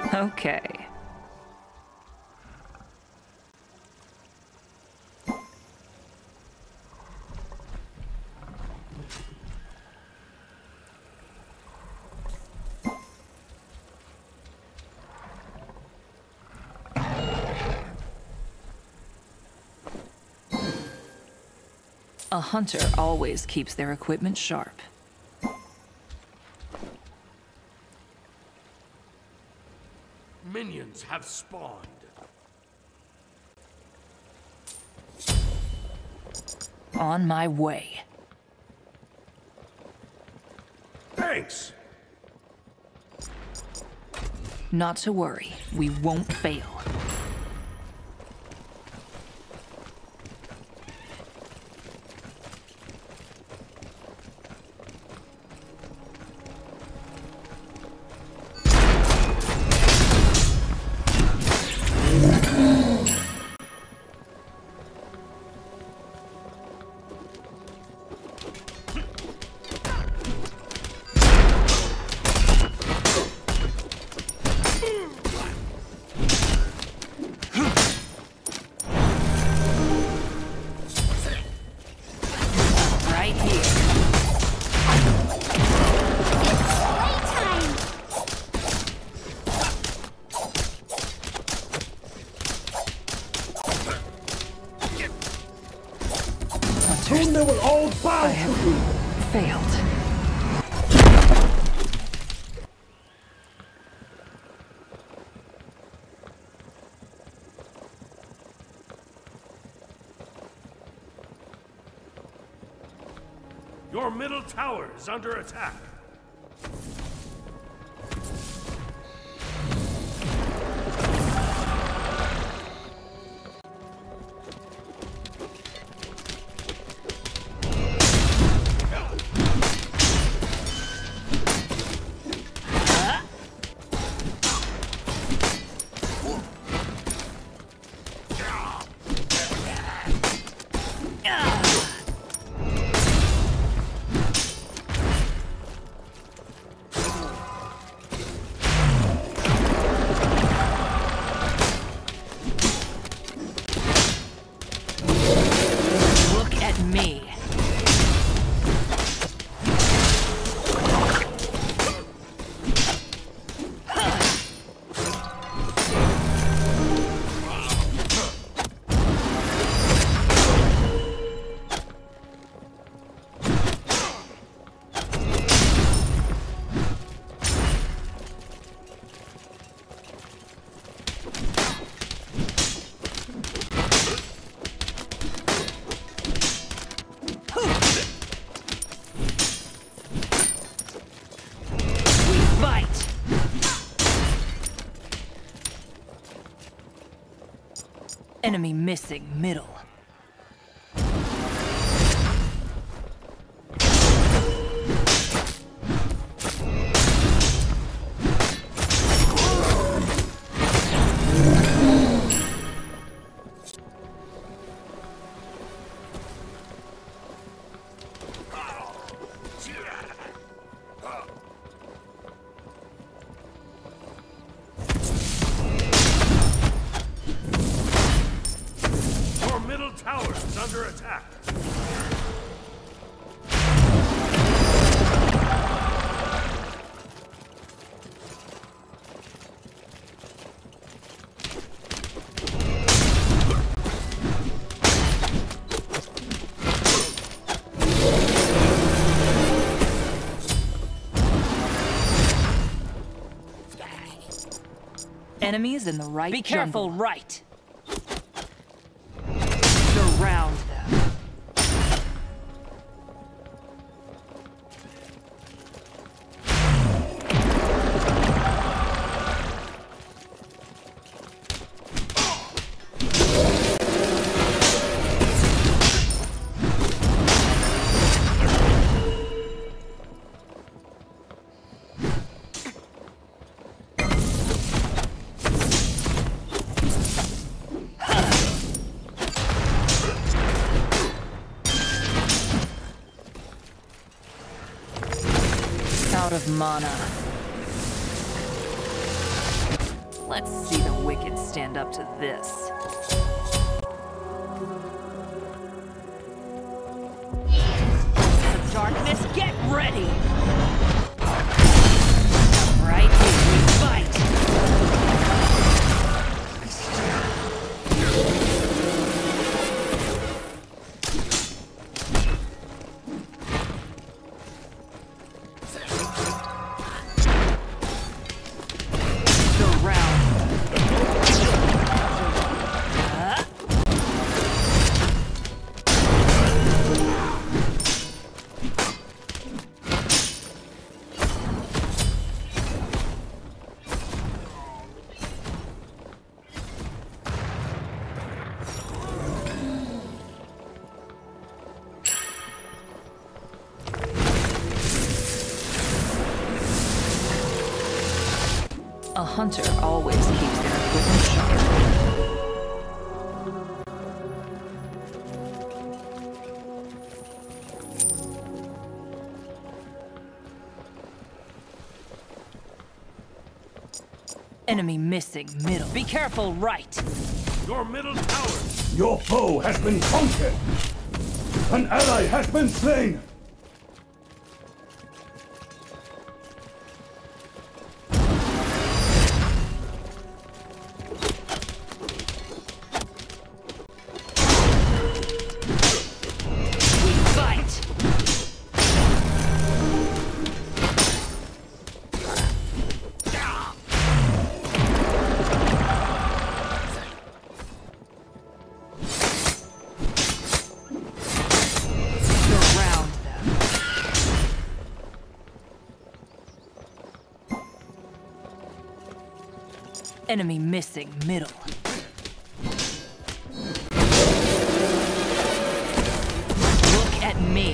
Okay. A hunter always keeps their equipment sharp. Minions have spawned. On my way. Thanks! Not to worry, we won't fail. Soon they will all bow I have failed. Your middle tower is under attack. Enemy missing middle. Tower is under attack. Enemies in the right. Be careful, jungle. right. Surround them. Out of mana. Let's see the wicked stand up to this. Forces of darkness, get ready! Right here we fight! A hunter always keeps their equipment sharp. Enemy missing middle. Be careful, right. Your middle tower. Your foe has been conquered. An ally has been slain. Enemy missing middle. Look at me.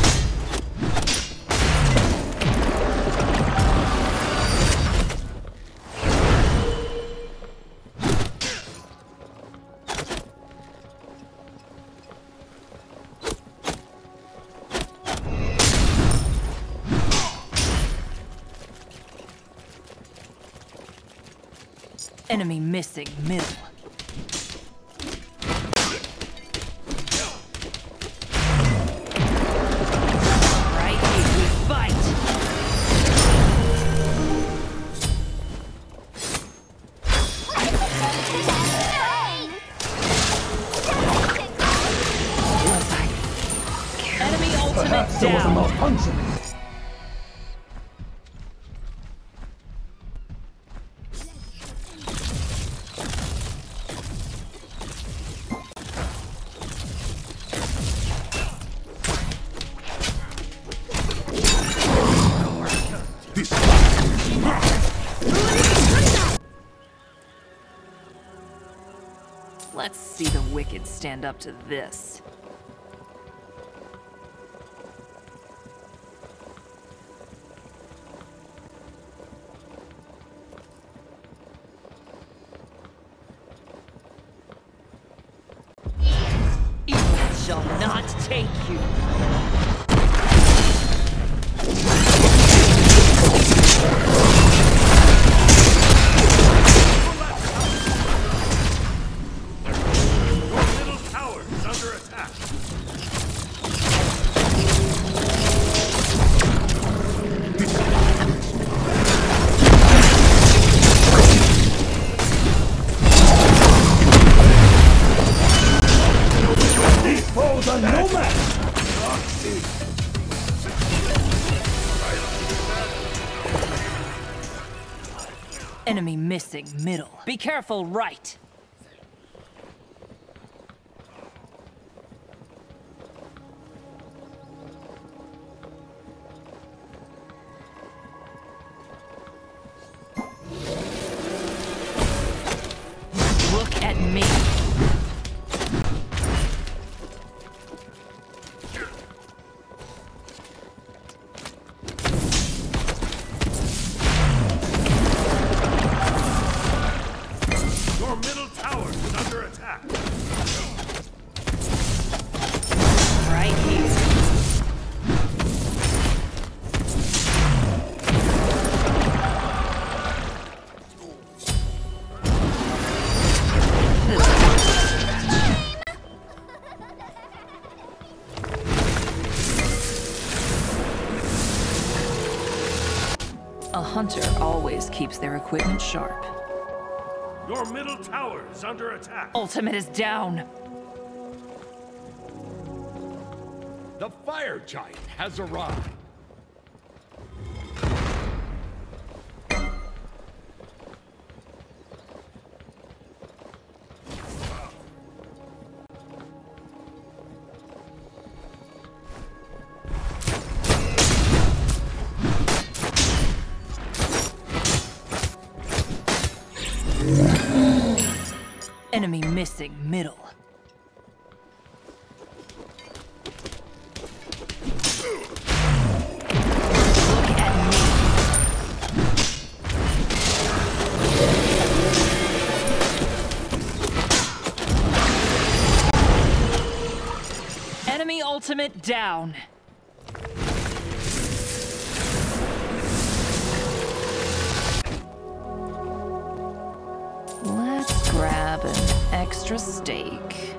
Enemy missing middle. Right here we fight. Enemy ultimate Perhaps there was a down. malfunction. Let's see the wicked stand up to this. Evil shall not take you. Enemy missing middle. Be careful, right. Look at me. Your middle tower is under attack. Right here. hunter always keeps their equipment sharp. Your middle tower is under attack. Ultimate is down. The fire giant has arrived. Enemy missing middle. Look at me. Enemy ultimate down. Let's grab an extra steak.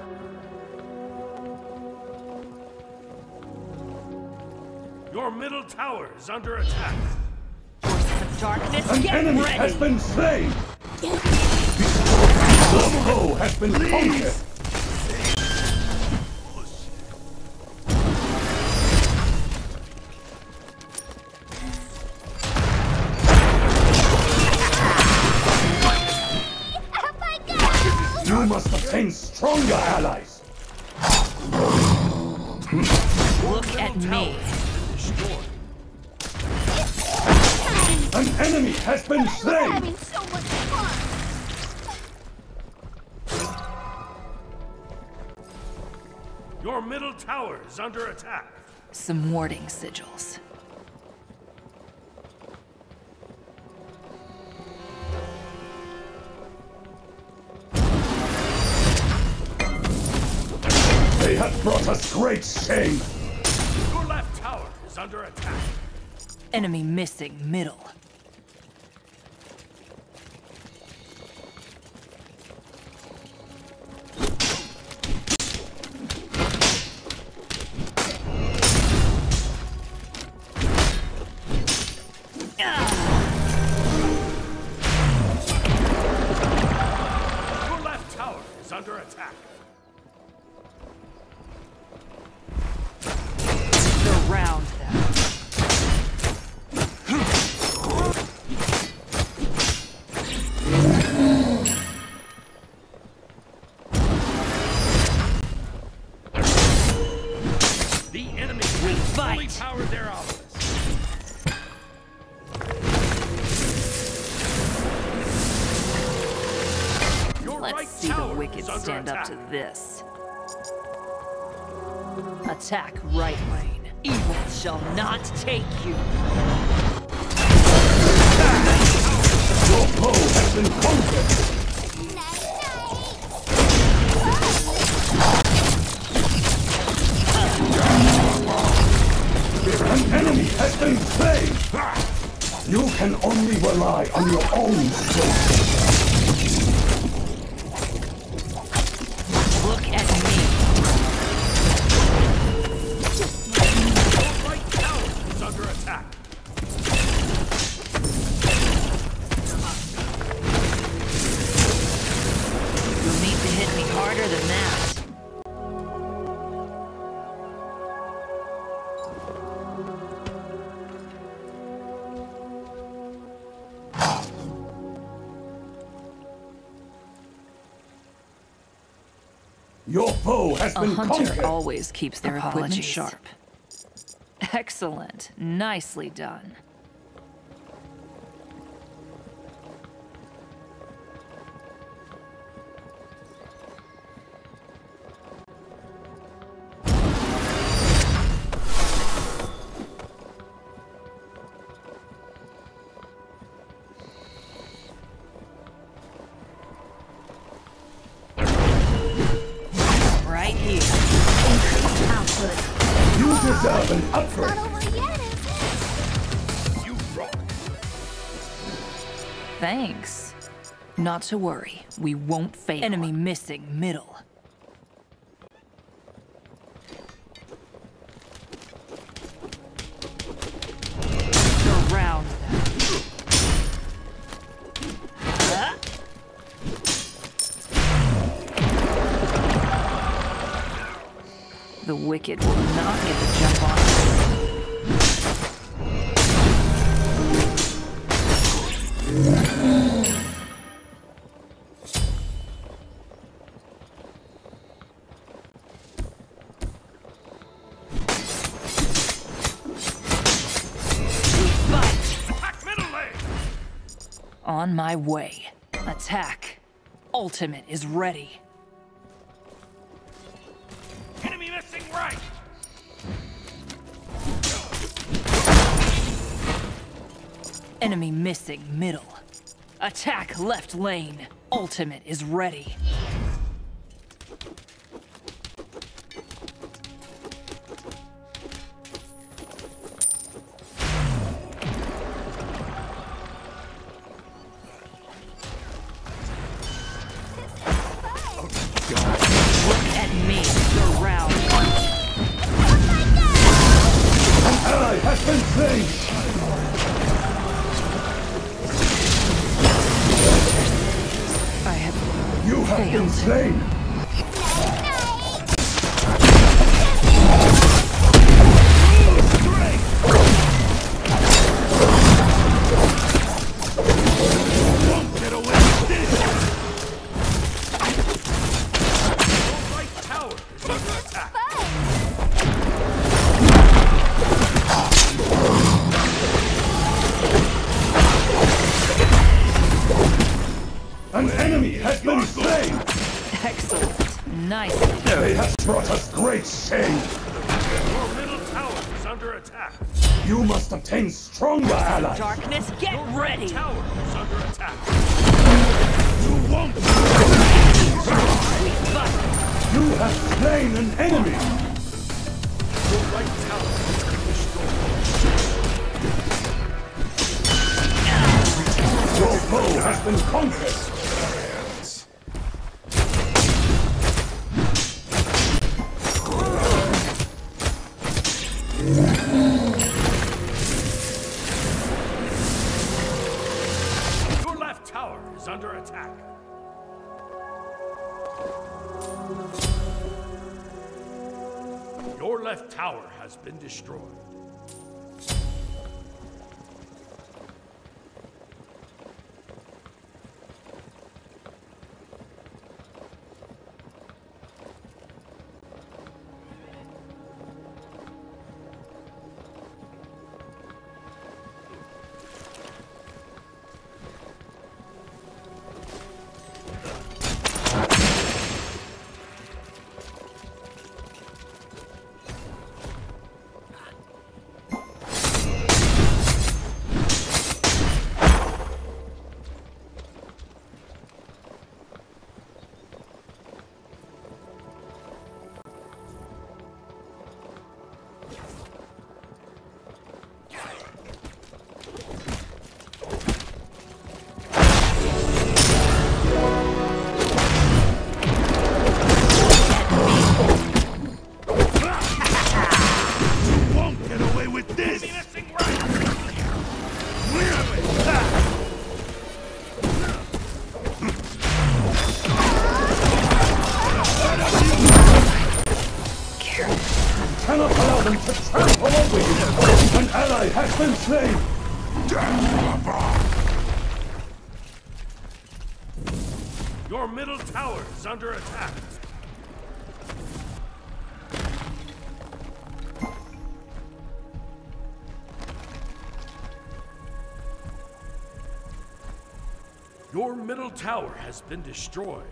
Your middle tower is under attack. Forces of darkness, An get enemy ready! has been slain! The foe has been conquered! You must obtain stronger allies! Look at me. Destroyed. An enemy has been We're slain! having so much fun! Your middle tower is under attack. Some warding sigils. They have brought us great shame! Your left tower is under attack. Enemy missing middle. Your left tower is under attack. Surround them. The enemy We has fully fight. powered their obelisk. Your right Let's see the tower wicked is under stand up attack. to this. Attack right lane. Evil shall not take you. Your foe has been conquered! An enemy has been slain! You can only rely on your own strength. Look at me. Your right tower is under attack. You'll need to hit me harder than that. Your foe has A been hunter conquered! always keeps their equipment Apologies. sharp. Excellent. Nicely done. Right here. You deserve an upgrade! Not over yet, is it? You rock. Thanks. Not to worry. We won't fail. Enemy missing middle. Surround them. The wicked will not get the jump on us. Attack middle lane! On my way. Attack. Ultimate is ready. Enemy missing right! Enemy missing middle. Attack left lane. Ultimate is ready. Look at me, surround. An ally has been slain! I have You have been failed. slain! Won't get away with this! Your right tower is under attack. An enemy has been slain! Excellent. Nice. They have brought us great shame! Your middle tower is under attack. You must obtain stronger allies! Darkness, get ready. Tower is under attack. You won't! We fight. You have slain an enemy! Your right tower has been destroyed. Your foe has been conquered! Your left tower is under attack. Your left tower has been destroyed. Cannot allow them to trample over you! An ally has been slain! Your middle tower is under attack. Your middle tower has been destroyed.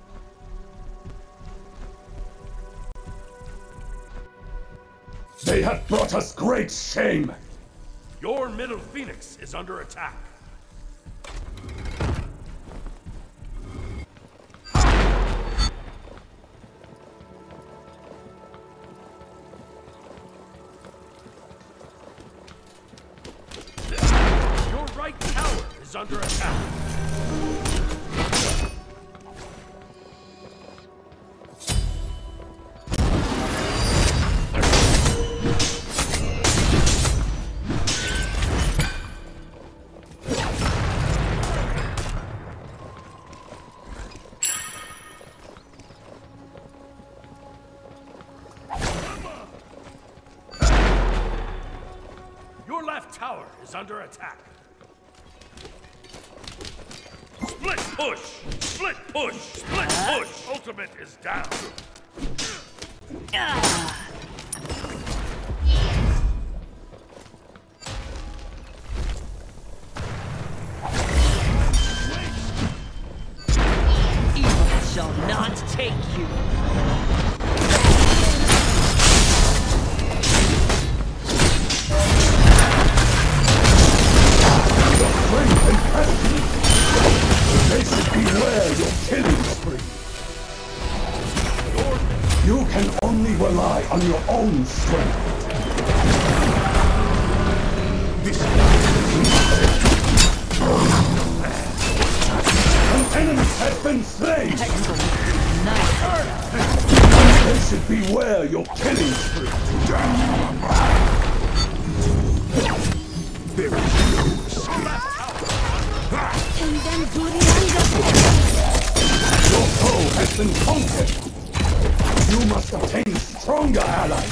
They have brought us great shame! Your middle phoenix is under attack. Your right tower is under attack. is under attack. Split push! Split push! Split push! Ultimate is down. Evil shall not take you. They should beware your killing spree. You can only rely on your own strength. An enemy has been slain. They should beware your killing spree. There is no escape. Your foe has been conquered. You must obtain stronger allies.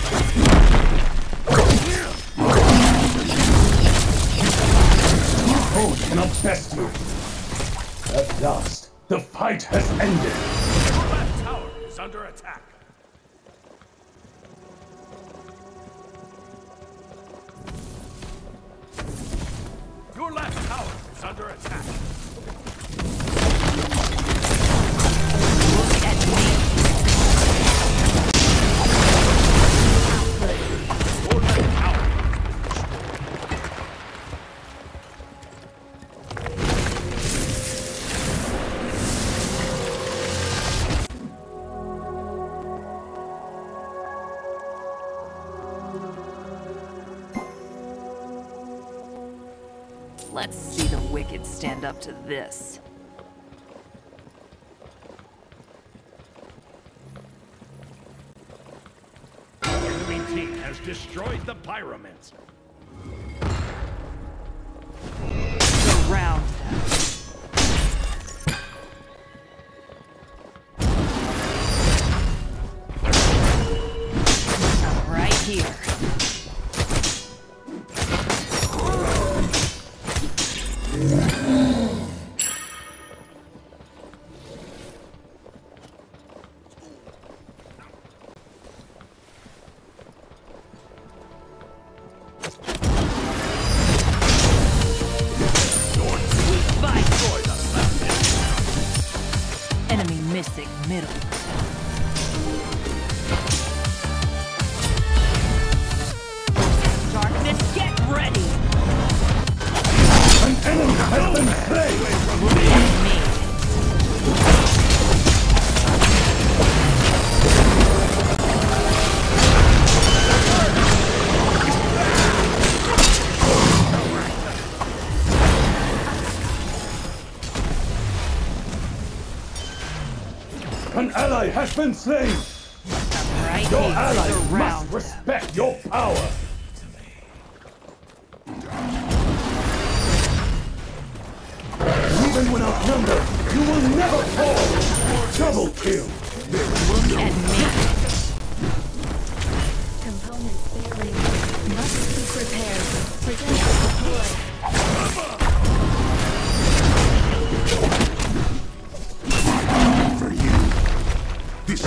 Your foe cannot best you. At last, the fight has ended. Your left tower is under attack. Your left tower is under attack. Look at me. Your left tower. Let's see the wicked stand up to this. The enemy team has destroyed the pyramids. Surround them. I'm right here. Enemy missing middle. Darkness, get ready! An enemy has been slain. Look at me. An ally has been slain. I'm right Your here. allies Surround must them. respect your power. Even when outnumbered, you will never fall. Double kill. Look at me. Components failing. Must be prepared. Projectile deployed. For you. This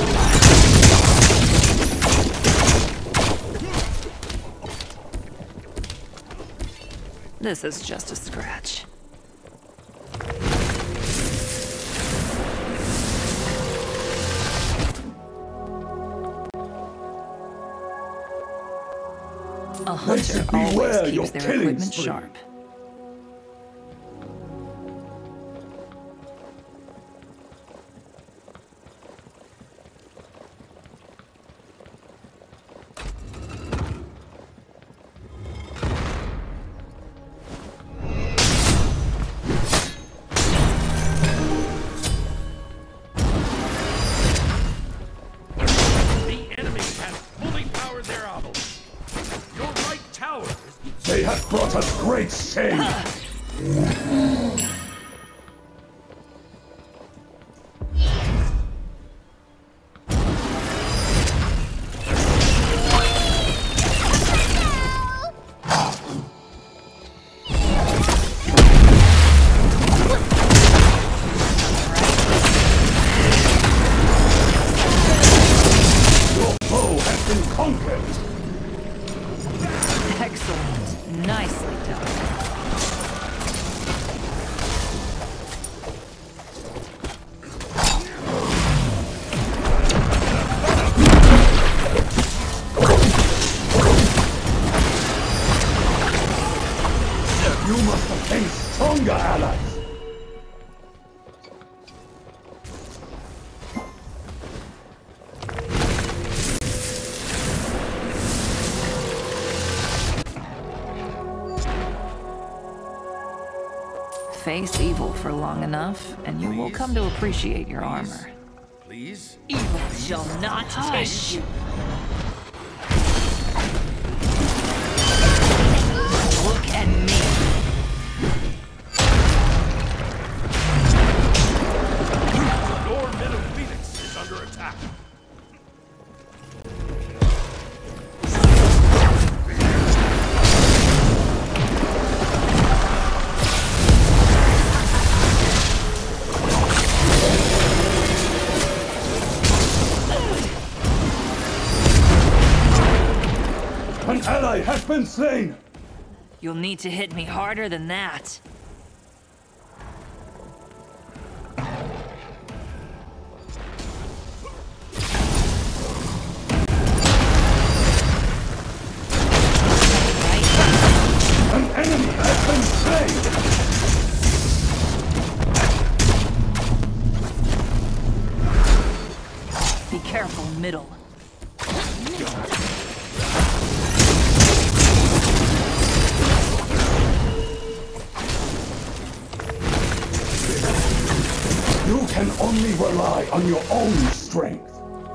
This is just a scratch. A hunter should always beware your keeps their killing equipment spree. sharp. The enemy has fully powered their obelisk. Your right tower is... They have brought us great shame. stronger allies. Face evil for long enough, and you will come to appreciate your armor. Please? Evil shall not touch you. Look at me. Your middle Phoenix is under attack. An ally has been slain! You'll need to hit me harder than that. An enemy has been slain! Be careful, middle. You can only rely on your own strength.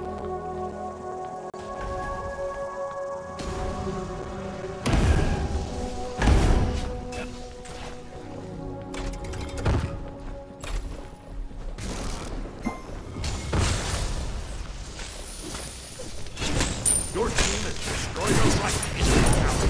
Your team has destroyed a right enemy tower.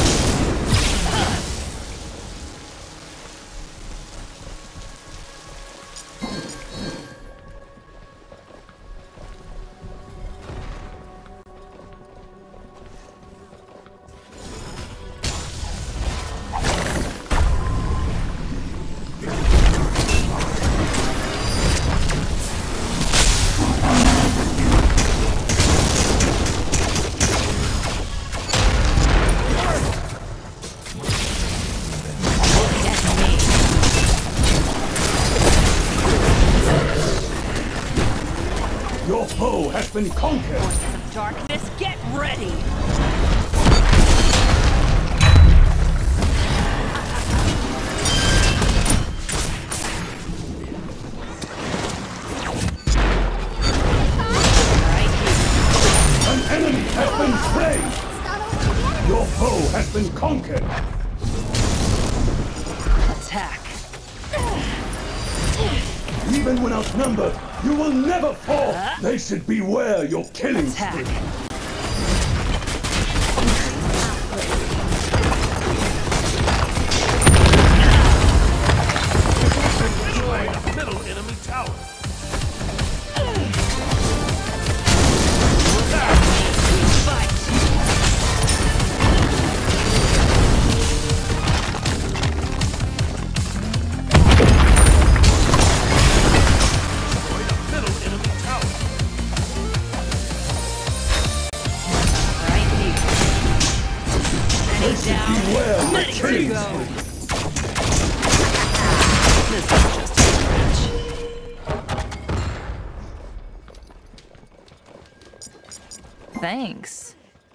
Your foe has been conquered! Forces of darkness, get ready! An enemy has been slain! Your foe has been conquered! Attack. Even when outnumbered, you will never fall! They should beware your killing Attack. spree! Destroyed a middle enemy tower. Destroyed a middle enemy tower. Right here. They Ready should down. beware your Ready to killing go. spree! This is just a scratch. Thanks.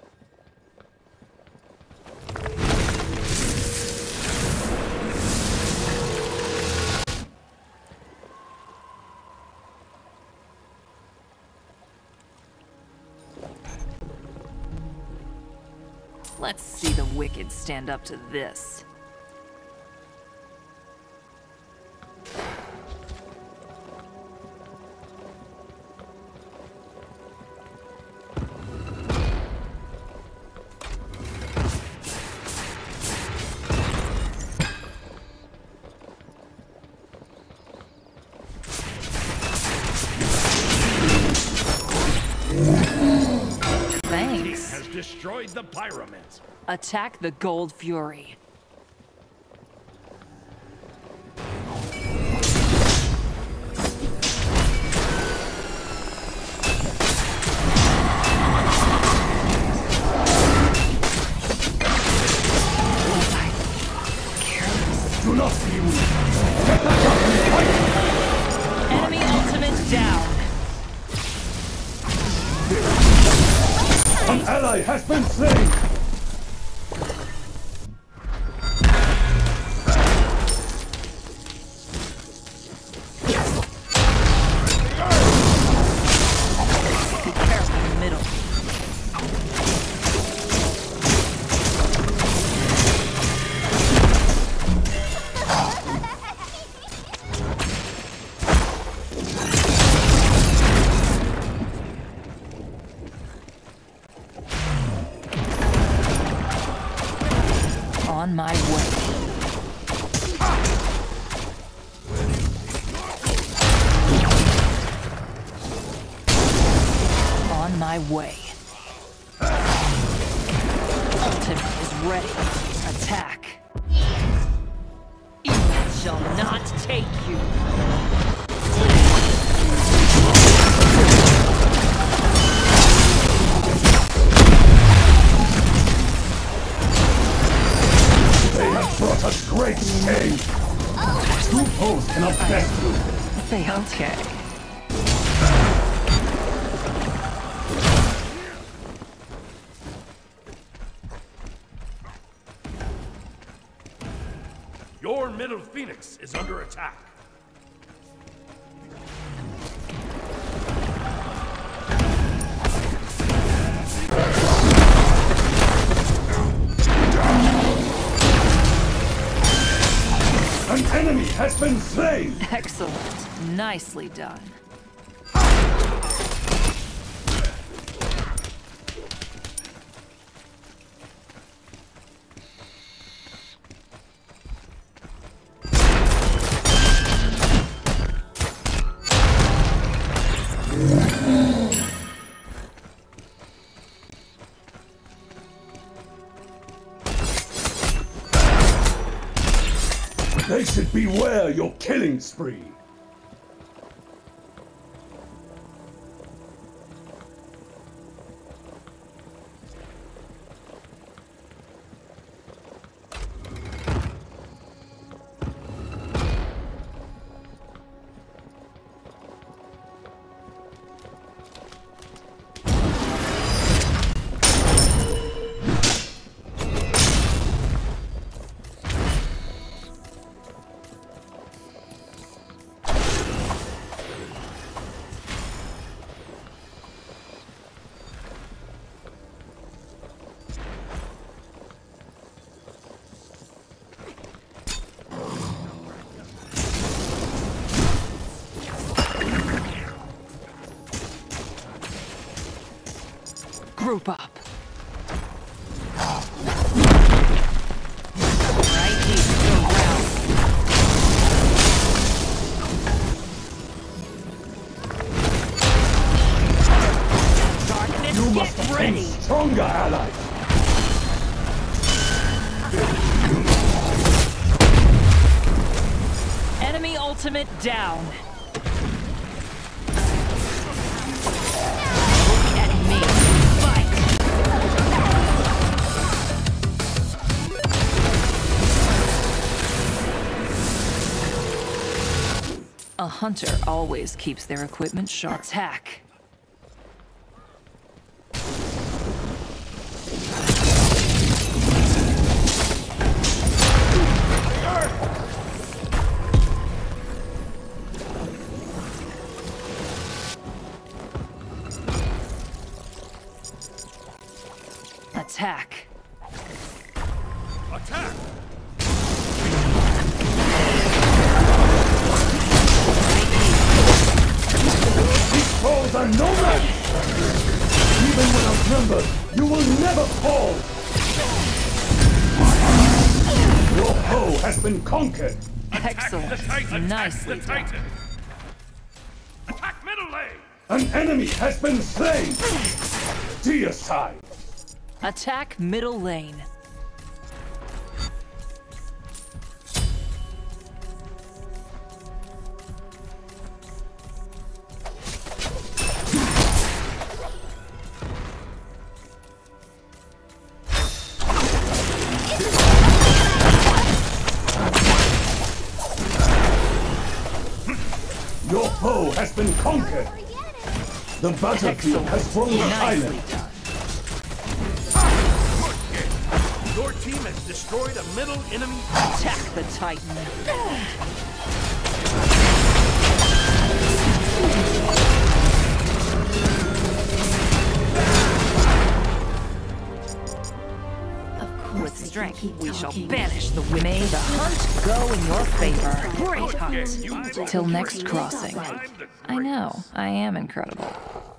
Let's see the wicked stand up to this. Thanks. Has destroyed the pyramids. Attack the Gold Fury. Do not be Enemy ultimate down. An ally has been slain! Be careful in the middle. On my way. On my way. Ultimate is ready. Attack. Evil shall not take you. They have brought us great pain! Two foes cannot best you! Say okay. Your middle phoenix is under attack. An enemy has been slain! Excellent. Nicely done. They should beware your killing spree! Group up. Right here, go round. Darkness, You must get obtain ready. stronger allies! Enemy ultimate down. Look at me. Fight. A hunter always keeps their equipment sharp. Attack. Attack. Attack! These foes are no match! Even when outnumbered, you will never fall! Your foe has been conquered! Excellent. Attack the Nicely done. Titan! Attack middle lane! An enemy has been slain! Deicide! Attack middle lane. Your foe has been conquered. The battlefield has thrown the Nicely island. done. Your team has destroyed a middle enemy. Attack the Titan. With strength, we shall banish the wind. May the hunt go in your favor. Great hunt. Till next crossing. I know, I am incredible.